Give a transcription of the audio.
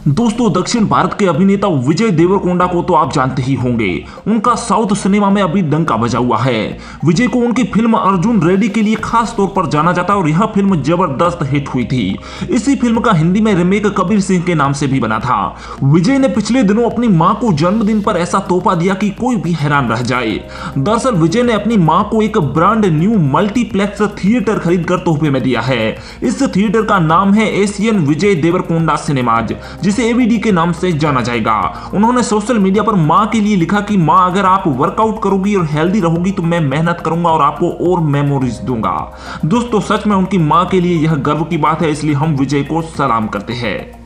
दोस्तों, दक्षिण भारत के अभिनेता विजय देवरकोंडा को तो आप जानते ही होंगे। उनका साउथ सिनेमा में अभी डंका बजा हुआ है। विजय को उनकी फिल्म अर्जुन रेड्डी के लिए खास तौर पर जाना जाता है और यह फिल्म जबरदस्त हिट हुई थी। इसी फिल्म का हिंदी में रीमेक कबीर सिंह के नाम से भी बना था। विजय ने पिछले दिनों अपनी मां को जन्मदिन पर ऐसा तोहफा दिया कि कोई भी हैरान रह जाए। दरअसल विजय ने अपनी मां को एक ब्रांड न्यू मल्टीप्लेक्स थिएटर खरीद कर तोहफे में दिया है। इस थिएटर का नाम है एशियन विजय देवरकोंडा सिनेमाज, जिसे एवीडी के नाम से जाना जाएगा। उन्होंने सोशल मीडिया पर मां के लिए लिखा कि मां, अगर आप वर्कआउट करोगी और हेल्दी रहोगी तो मैं मेहनत करूंगा और आपको और मेमोरीज दूंगा। दोस्तों, सच में उनकी मां के लिए यह गर्व की बात है, इसलिए हम विजय को सलाम करते हैं।